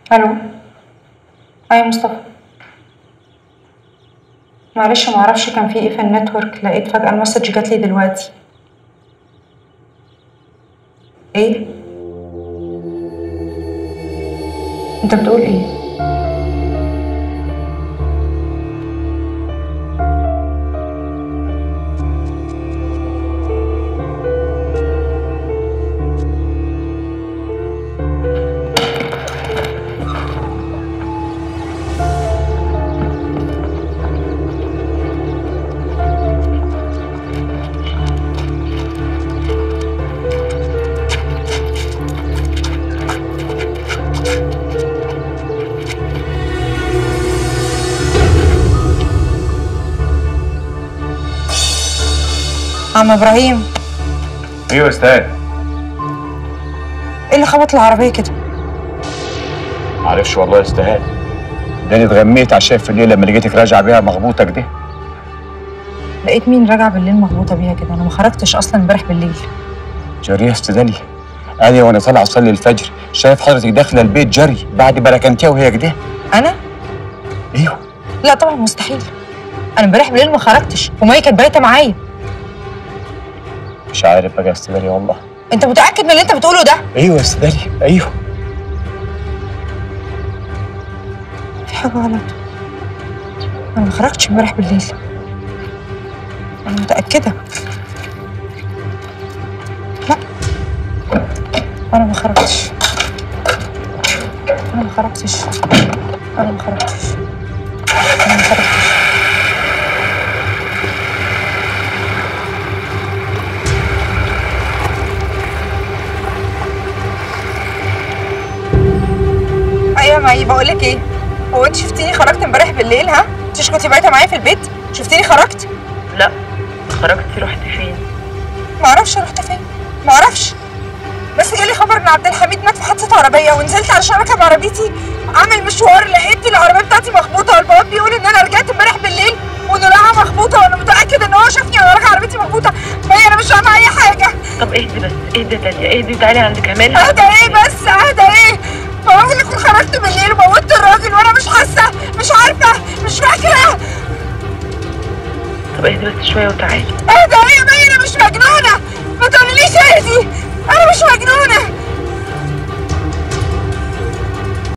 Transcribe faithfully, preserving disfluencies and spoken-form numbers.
الو. ايوه مصطفى. معلش معرفش كان في ايه في النتورك، لقيت فجأة المسج جاتلي دلوقتي. ايه؟ انت بتقول ايه؟ عم ابراهيم. ايوه يا استاذ. ايه اللي خبط العربيه كده؟ معرفش والله يا استاذ، ده انا اتغميت على شايف الليل لما لقيتك راجعه بيها مخبوطه كده. لقيت مين راجعه بالليل مخبوطه بيها كده؟ انا ما خرجتش اصلا امبارح بالليل. جري يا استاذ، انا وانا طالع اصلي الفجر شايف حضرتك داخله البيت جري بعد بركنتيها وهي كده. انا؟ ايوه. لا طبعا مستحيل، انا امبارح بالليل ما خرجتش ومي كانت بايته معايا. مش عارف بقى يا استاذ والله. انت متاكد من اللي انت بتقوله ده؟ ايوه يا استاذ ايوه. في حاجه غلط، انا ما خرجتش امبارح بالليل، انا متاكده. لا انا ما خرجتش، انا ما خرجتش، انا ما خرجتش، انا ما خرجتش. ايوه معي، بقول لك ايه، هو انت شفتيني خرجت امبارح بالليل؟ ها؟ انت مش كنتي بايته معايا في البيت؟ شفتيني خرجت؟ لا. خرجتي رحتي فين؟ ما اعرفش رحت فين، ما اعرفش، بس جالي خبر ان عبد الحميد مات في حادثه عربيه، ونزلت علشان اركب عربيتي اعمل مشوار، لقيت العربيه بتاعتي مخبوطه، والبواب بيقول ان انا رجعت امبارح بالليل وان لها مخبوطه، وانا متاكد ان هو شافني وانا راجعه عربيتي مخبوطه. مي انا مش فاهمه اي حاجه. طب اهدي بس، اهدي يا داليا، اهدي وتعالي عند كمال. اهدى ايه بس، اهدى ايه؟ هو ممكن اكون خرجت بالليل وموتت الراجل وانا مش حاسه، مش عارفه، مش فاكره. طب اهدي بس شويه وتعالي. اهدى ايه